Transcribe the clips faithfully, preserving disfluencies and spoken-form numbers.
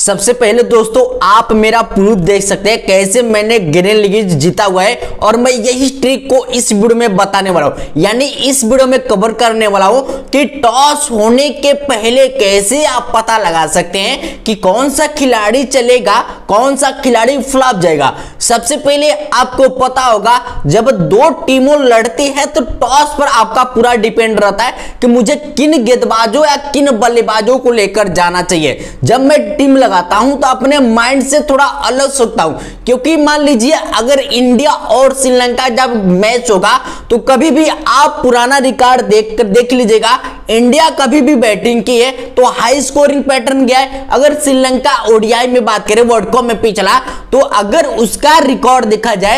सबसे पहले दोस्तों आप मेरा प्रूफ देख सकते हैं कैसे मैंने ग्रीन लीग जीता हुआ है और मैं यही ट्रिक को इस वीडियो में बताने वाला हूं, यानी इस वीडियो में कवर करने वाला हूं कि टॉस होने के पहले कैसे आप पता लगा सकते हैं कि कौन सा खिलाड़ी चलेगा, कौन सा खिलाड़ी फ्लॉप जाएगा। सबसे पहले आपको पता होगा जब दो टीमों लड़ती है तो टॉस पर आपका पूरा डिपेंड रहता है कि मुझे किन गेंदबाजों या किन बल्लेबाजों को लेकर जाना चाहिए। जब मैं टीम लगाता हूं तो अपने माइंड से थोड़ा अलग सोचता हूं, क्योंकि मान लीजिए अगर इंडिया और श्रीलंका जब मैच होगा तो कभी भी आप पुराना रिकॉर्ड देख कर देख लीजिएगा, इंडिया कभी भी बैटिंग की है तो हाई स्कोरिंग पैटर्न गया है। अगर श्रीलंका ओडीआई में बात करें वर्ल्ड कप में पिछला, तो अगर उसका रिकॉर्ड देखा जाए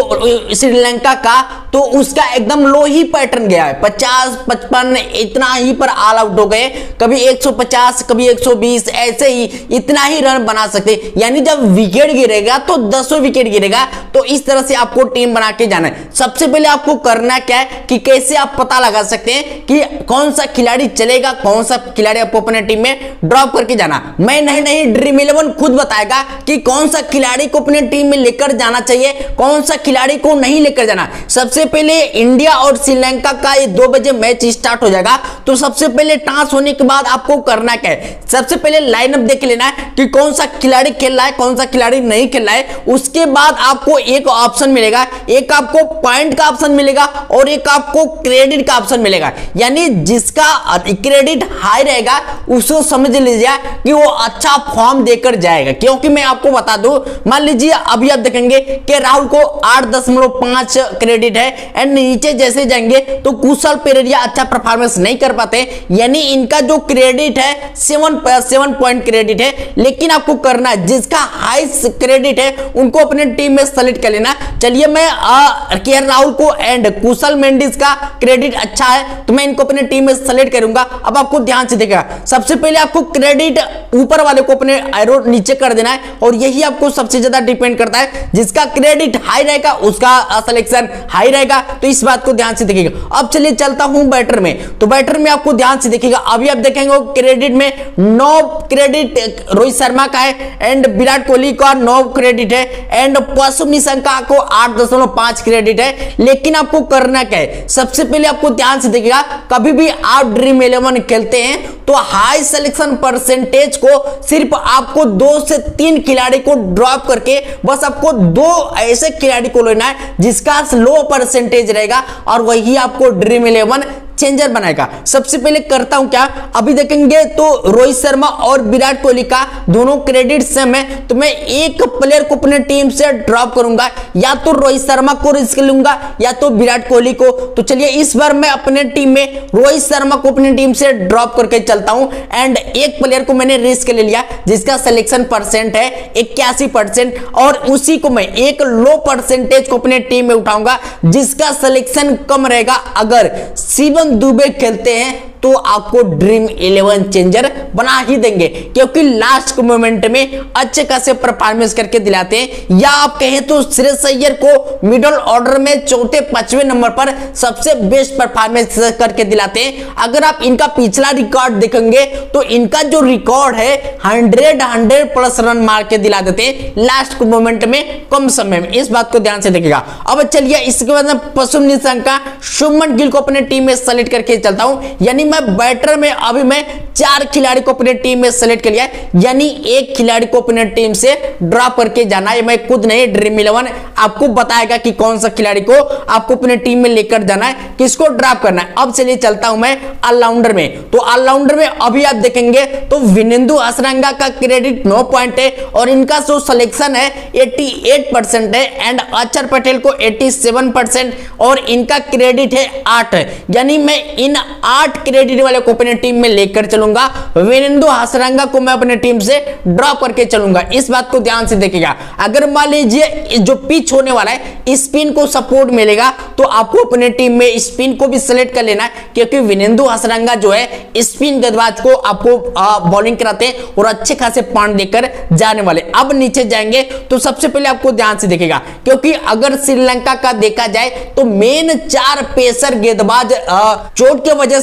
तो श्रीलंका का तो उसका एकदम लो ही पैटर्न गया है, पचास पचपन इतना ही पर ऑल आउट हो गए, कभी एक सौ पचास कभी एक सौ बीस ऐसे ही इतना ही रन बना सकते। यानी जब विकेट गिरेगा तो दसों विकेट गिरेगा। तो इस तरह से आपको टीम बना के जाना है। सबसे पहले आपको करना क्या है कि कैसे आप पता लगा सकते हैं कि कौन सा खिलाड़ी चलेगा, कौन सा खिलाड़ी आपको अपने टीम में ड्रॉप करके जाना। मैं नहीं नहीं ड्रीम इलेवन खुद बताएगा कि कौन सा खिलाड़ी को अपने टीम में लेकर जाना चाहिए, कौन सा खिलाड़ी को नहीं लेकर जाना। सबसे पहले इंडिया और श्रीलंका का ये दो बजे मैच स्टार्ट हो जाएगा। तो सबसे पहले टॉस होने के बाद आपको करना क्या है, सबसे पहले लाइनअप देख लेना है कि कौन सा खिलाड़ी खेल रहा है, कौन सा खिलाड़ी नहीं खेल रहा है। उसके बाद आपको एक ऑप्शन मिलेगा, एक आपको पॉइंट का ऑप्शन मिलेगा और एक आपको क्रेडिट का ऑप्शन मिलेगा। यानी जिसका क्रेडिट हाई रहेगा उसको समझ लीजिए कि वो अच्छा फॉर्म देकर जाएगा। क्योंकि मैं आपको बता दूं, मान लीजिए अभी आप देखेंगे कि राहुल को आठ दशमलव पांच क्रेडिट है एंड नीचे जैसे जाएंगे तो कुशल पेरेरा अच्छा परफॉर्मेंस नहीं कर पाते, यानी इनका जो क्रेडिट है सेवन सेवन पॉइंट क्रेडिट है। लेकिन आपको करना है जिसका हाई क्रेडिट है उनको अपने टीम में सेलेक्ट कर लेना। चलिए मैं के राहुल को एंड कुशल मेंडिस का क्रेडिट अच्छा है तो मैं इनको अपने टीम में सेलेक्ट करूंगा। अब आपको ध्यान से देखिएगा, सबसे पहले आपको क्रेडिट ऊपर वाले को अपने एरो नीचे कर देना है और यही आपको सबसे ज्यादा डिपेंड करता है। जिसका क्रेडिट हाई रहेगा उसका सिलेक्शन हाई रहेगा, तो इस बात को ध्यान से देखिएगा। अब चलिए चलता हूं बैटर में, तो बैटर में आपको ध्यान से देखिएगा, अभी आप देखेंगे क्रेडिट में नौ क्रेडिट रोहित शर्मा का है एंड विराट कोहली का नौ क्रेडिट है एंड पशु निशंका को आठ दशमलव पांच क्रेडिट है। लेकिन आपको करना क्या है, सबसे पहले आपको ध्यान से देखिएगा, कभी भी आप ड्रीम इलेवन खेलते हैं तो हाई सिलेक्शन परसेंटेज को सिर्फ आपको दो से तीन खिलाड़ी को ड्रॉप करके बस आपको दो ऐसे खिलाड़ी को लेना है जिसका लो परसेंटेज रहेगा और वही आपको ड्रीम इलेवन चेंजर बनाएगा। सबसे पहले करता हूं क्या, अभी देखेंगे तो रोहित शर्मा और विराट कोहली का दोनों क्रेडिट सेम है, तो मैं एक प्लेयर को अपने टीम से ड्रॉप करूंगा, या तो रोहित शर्मा को रिस्क लूंगा या तो विराट कोहली को। तो चलिए इस बार मैं अपने टीम में रोहित शर्मा को अपनी टीम से ड्रॉप करके चलता हूं एंड एक प्लेयर को मैंने रिस्क ले लिया जिसका सिलेक्शन परसेंट है इक्यासी परसेंट और उसी को मैं एक लो परसेंटेज को अपने टीम में उठाऊंगा जिसका सिलेक्शन कम रहेगा। अगर शिवम दुबे खेलते हैं तो आपको ड्रीम इलेवन चेंजर बना ही देंगे, क्योंकि लास्ट के मोमेंट में अच्छे खासे परफॉर्मेंस करके दिलाते हैं। या आप कहें तो श्रेयस अय्यर को मिडिल ऑर्डर में चौथे पांचवें नंबर पर सबसे बेस्ट परफॉर्मेंस करके दिलाते हैं। अगर आप इनका पिछला रिकॉर्ड देखेंगे तो इनका जो रिकॉर्ड है हंड्रेड हंड्रेड प्लस रन मार के दिला देते हैं लास्ट के मोमेंट में कम समय में। इस बात को ध्यान से देखिएगा। अब चलिए इसके बाद पशु निशंका शुभमन गिल को अपने टीम में सेलेक्ट करके चलता हूं, यानी मैं बैटर में अभी मैं चार खिलाड़ी को अपने टीम में सेलेक्ट कर लिया, यानी एक खिलाड़ी को अपने टीम से ड्रॉप करके जाना है। मैं खुद नहीं, ड्रीम इलेवन आपको बताएगा कि कौन सा खिलाड़ी को आपको अपने टीम में लेकर जाना है, किसको ड्रॉप करना है। अब चलिए चलता हूं मैं ऑलराउंडर में, तो ऑलराउंडर में अभी आप देखेंगे तो विनेंदु हसरंगा का क्रेडिट नौ पॉइंट है और इनका जो सिलेक्शन है अठासी परसेंट है एंड अक्षर पटेल को सत्तासी परसेंट और इनका क्रेडिट है आठ, यानी मैं इन आठ क्रेडिट वाले को अपने टीम में लेकर चलूंगा। विनेंदु हसरंगा को मैं अपने टीम से ड्रॉप करके चलूंगा। इस बात को ध्यान से देखिएगा। अगर मान लीजिए जो पिच होने वाला है स्पिन को सपोर्ट मिलेगा तो आपको अपने टीम में स्पिन को भी सिलेक्ट कर लेना है, क्योंकि विनेंदु हसरंगा जो है स्पिन गेंदबाज को आपको बॉलिंग कराते हैं और अच्छे खासे पॉइंट देकर जाने वाले। अब नीचे जाएंगे तो सबसे पहले आपको ध्यान से देखिएगा, क्योंकि अगर श्रीलंका का देखा जाए तो मेन चार पेसर गेंदबाज चोट की वजह से बाहर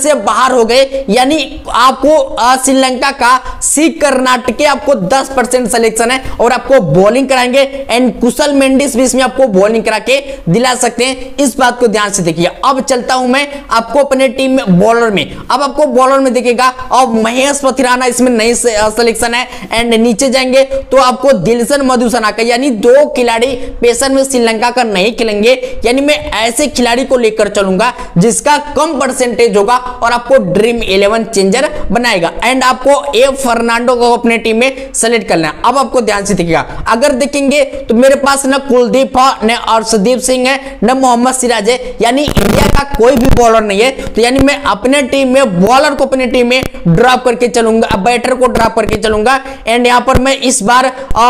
बाहर हो गए, यानी आपको श्रीलंका का सी कर्नाटके आपको दस परसेंट सिलेक्शन है और आपको बॉलिंग कराएंगे एंड कुशल मेंडिस भी इसमें आपको बॉलिंग करा के दिला सकते हैं, इस बात को ध्यान से देखिए। अब चलता हूं मैं आपको अपने टीम में बॉलर में। अब आपको बॉलर में देखिएगा अब महेश पथिराना इसमें नई सिलेक्शन है एंड नीचे जाएंगे तो आपको दिलशन मधुसनाका, यानी दो खिलाड़ी पेसर में श्रीलंका का नहीं खेलेंगे, यानी मैं ऐसे खिलाड़ी को लेकर चलूंगा जिसका कम परसेंटेज होगा और आपको ड्रीम इलेवन चेंजर बनाएगा एंड आपको ए फर्नांडो को अपने टीम में सेलेक्ट करना है। अब आपको ध्यान से देखिएगा, अगर देखेंगे तो मेरे पास न कुलदीप है न अर्शदीप सिंह है न मोहम्मद सिराज है, यानी इंडिया का कोई भी बॉलर नहीं है, तो यानी मैं अपने टीम में बॉलर को अपने टीम में ड्रॉप करके चलूंगा, बैटर को ड्रॉप करके चलूंगा एंड यहां पर मैं इस बार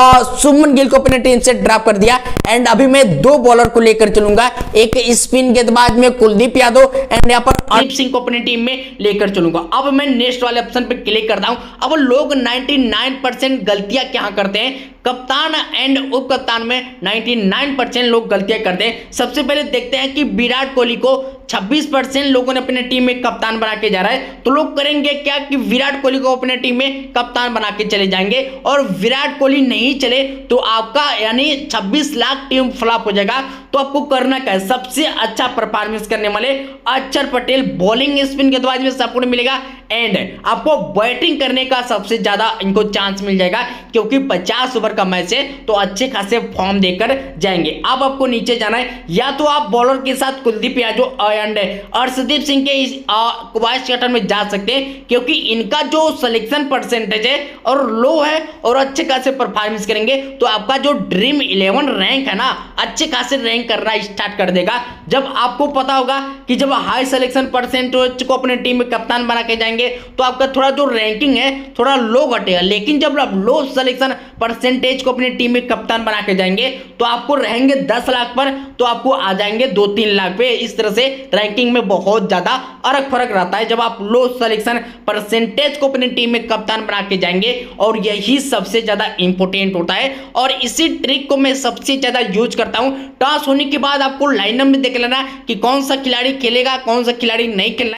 सुमन गिल को अपने टीम से ड्रॉप कर दिया एंड अभी मैं दो बॉलर को लेकर चलूंगा, एक स्पिन गेंदबाज में कुलदीप यादव एंड यहां पर अर्शदीप सिंह को अपनी टीम में लेकर चलूंगा। अब मैं नेक्स्ट वाले ऑप्शन पे क्लिक करता हूं। अब लोग निन्यानवे परसेंट गलतियां क्या करते हैं, कप्तान एंड उप कप्तान में निन्यानवे परसेंट लोग गलतियां करते हैं। सबसे पहले देखते हैं कि विराट कोहली को छब्बीस परसेंट लोगों ने अपने टीम में कप्तान बना के जा रहा है, तो लोग करेंगे क्या कि विराट कोहली को अपने टीम में कप्तान बना के चले जाएंगे और विराट कोहली नहीं चले तो आपका यानी छब्बीस लाख टीम फ्लॉप हो जाएगा। तो आपको करना क्या है, सबसे अच्छा परफॉर्मेंस करने वाले अक्षर पटेल बॉलिंग स्पिन गेंदबाजी में सपोर्ट मिलेगा एंड आपको बैटिंग करने का सबसे ज्यादा इनको चांस मिल जाएगा क्योंकि पचास ओवर का मैच है तो अच्छे खासे फॉर्म देकर जाएंगे। अब आपको नीचे जाना है, या तो आप बॉलर के साथ कुलदीप यादव एंड अर्शदीप सिंह के इस वाइस कैप्टन में जा सकते हैं क्योंकि इनका जो सिलेक्शन परसेंटेज है और लो है और अच्छे खासे परफॉर्मेंस करेंगे तो आपका जो ड्रीम इलेवन रैंक है ना अच्छे खासे रैंक करना स्टार्ट कर देगा। जब आपको पता होगा कि जब हाई सिलेक्शन परसेंटेज को अपने टीम में कप्तान बना के जाएंगे तो आपका थोड़ा जो रैंकिंग है थोड़ा लो घटेगा, लेकिन जब आप लो सिलेक्शन परसेंटेज को अपनी टीम में कप्तान बना के जाएंगे तो आपको रहेंगे दस लाख पर तो आपको आ जाएंगे दो तीन लाख पे। इस तरह से रैंकिंग में बहुत ज्यादा अलग फर्क रहता है जब आप लो सिलेक्शन परसेंटेज को अपनी टीम में कप्तान बना के जाएंगे और यही सबसे ज्यादा इंपॉर्टेंट होता है और इसी ट्रिक को मैं सबसे ज्यादा यूज करता हूं। टॉस होने के बाद आपको लाइनअप में देख लेना कि कौन सा खिलाड़ी खेलेगा कौन सा खिलाड़ी नहीं खेलना।